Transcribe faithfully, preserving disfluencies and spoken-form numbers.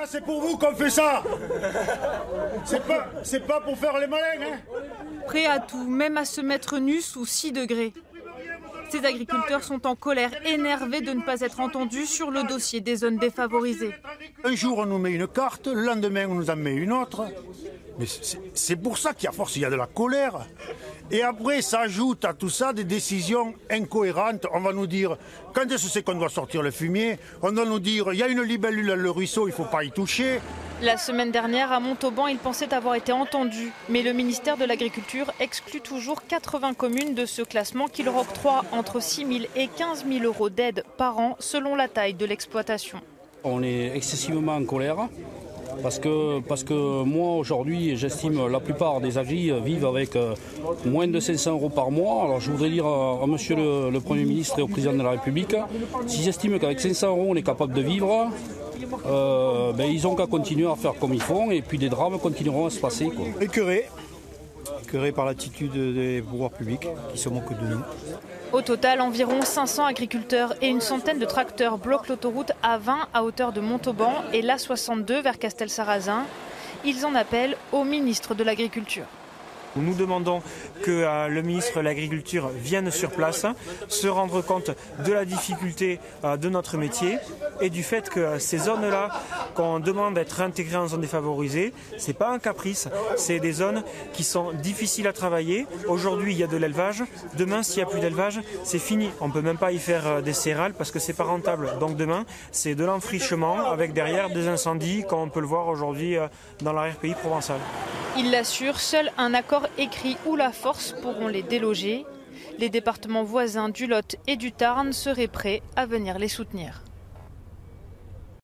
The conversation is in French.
c'est pour vous qu'on fait ça. C'est pas, c'est pas pour faire les malins, hein. Prêts à tout, même à se mettre nus sous six degrés. Ces agriculteurs sont en colère, énervés de ne pas être entendus sur le dossier des zones défavorisées. Un jour, on nous met une carte, le lendemain, on nous en met une autre. Mais c'est pour ça qu'à force, il y a de la colère. Et après, s'ajoute à tout ça des décisions incohérentes. On va nous dire, quand est-ce que c'est qu'on doit sortir le fumier? On va nous dire, il y a une libellule dans le ruisseau, il ne faut pas y toucher. La semaine dernière, à Montauban, ils pensaient avoir été entendus. Mais le ministère de l'Agriculture exclut toujours quatre-vingts communes de ce classement qui leur octroie entre six mille et quinze mille euros d'aide par an selon la taille de l'exploitation. On est excessivement en colère parce que, parce que moi aujourd'hui j'estime la plupart des agris vivent avec moins de cinq cents euros par mois. Alors je voudrais dire à, à monsieur le, le Premier ministre et au Président de la République, s'ils estiment qu'avec cinq cents euros on est capable de vivre, euh, ben, ils ont qu'à continuer à faire comme ils font et puis des drames continueront à se passer, quoi. Écœuré, écœuré par l'attitude des pouvoirs publics qui se moquent de nous. Au total, environ cinq cents agriculteurs et une centaine de tracteurs bloquent l'autoroute A vingt à hauteur de Montauban et l'A soixante-deux vers Castelsarrasin. Ils en appellent au ministre de l'Agriculture. Nous demandons que euh, le ministre de l'Agriculture vienne sur place, se rendre compte de la difficulté euh, de notre métier et du fait que euh, ces zones-là qu'on demande d'être intégrées en zone défavorisée, ce n'est pas un caprice, c'est des zones qui sont difficiles à travailler. Aujourd'hui, il y a de l'élevage. Demain, s'il n'y a plus d'élevage, c'est fini. On ne peut même pas y faire euh, des céréales parce que ce n'est pas rentable. Donc demain, c'est de l'enfrichement avec derrière des incendies, comme on peut le voir aujourd'hui euh, dans l'arrière-pays provençal. Il l'assure, seul un accord écrit ou la force pourront les déloger. Les départements voisins du Lot et du Tarn seraient prêts à venir les soutenir.